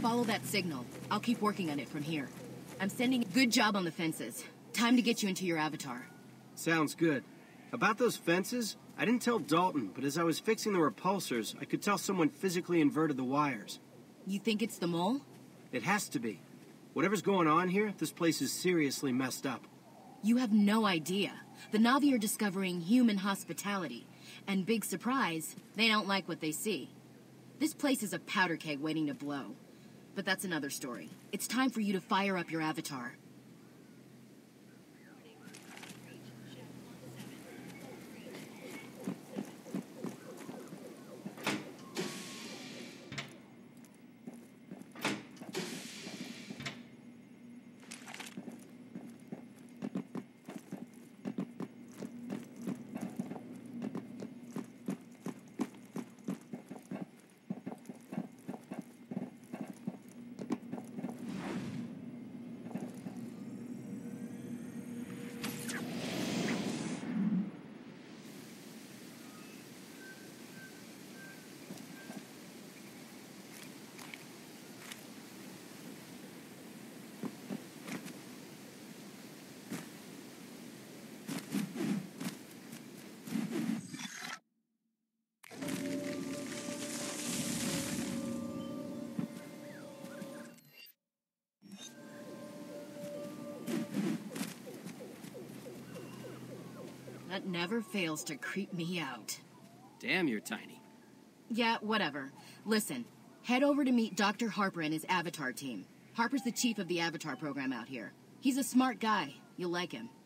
follow that signal. I'll keep working on it from here. I'm sending... Good job on the fences. Time to get you into your avatar. Sounds good. About those fences, I didn't tell Dalton, but as I was fixing the repulsors, I could tell someone physically inverted the wires. You think it's the mole? It has to be. Whatever's going on here, this place is seriously messed up. You have no idea. The Na'vi are discovering human hospitality. And big surprise, they don't like what they see. This place is a powder keg waiting to blow. But that's another story. It's time for you to fire up your avatar. That never fails to creep me out. Damn, you're tiny. Yeah, whatever. Listen, head over to meet Dr. Harper and his Avatar team. Harper's the chief of the Avatar program out here. He's a smart guy. You'll like him.